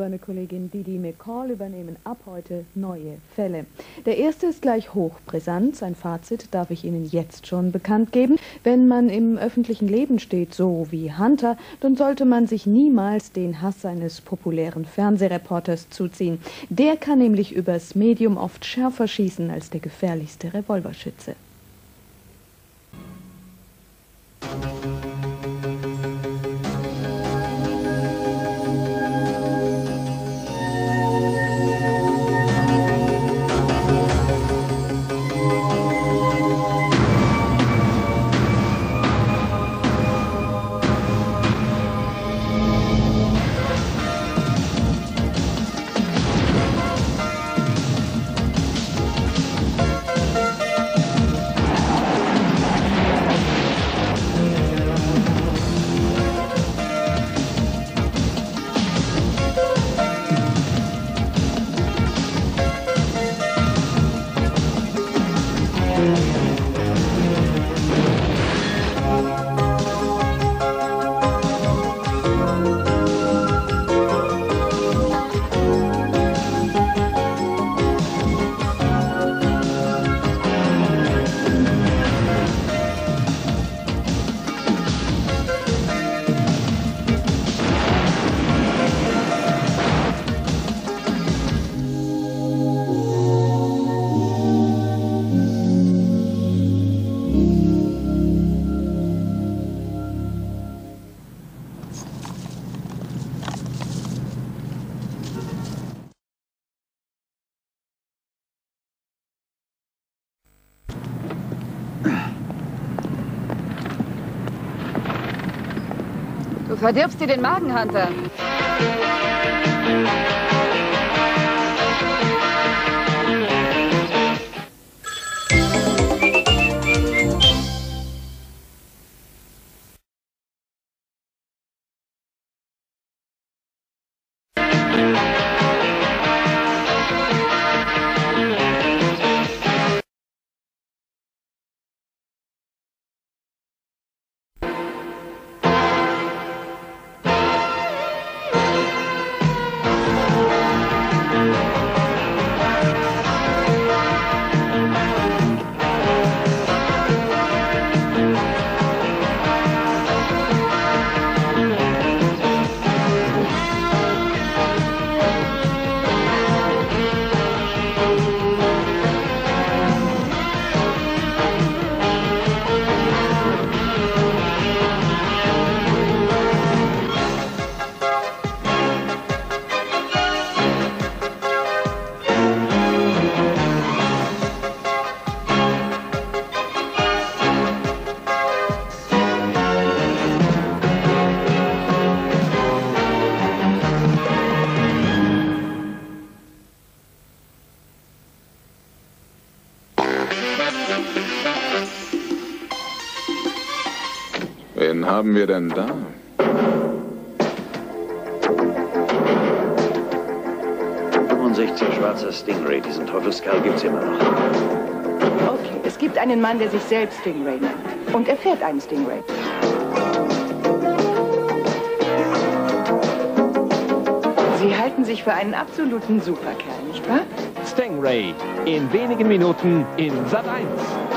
seine Kollegin Didi McCall übernehmen ab heute neue Fälle. Der erste ist gleich hochbrisant. Sein Fazit darf ich Ihnen jetzt schon bekannt geben. Wenn man im öffentlichen Leben steht, so wie Hunter, dann sollte man sich niemals den Hass eines populären Fernsehreporters zuziehen. Der kann nämlich übers Medium oft schärfer schießen als der gefährlichste Revolverschütze. Du verdirbst dir den Magen, Hunter. Wen haben wir denn da? Schwarzer Stingray. Diesen Teufelskerl gibt's immer noch. Okay, es gibt einen Mann, der sich selbst Stingray nennt. Und er fährt einen Stingray. Sie halten sich für einen absoluten Superkerl, nicht wahr? Stingray. In wenigen Minuten in Sat.1.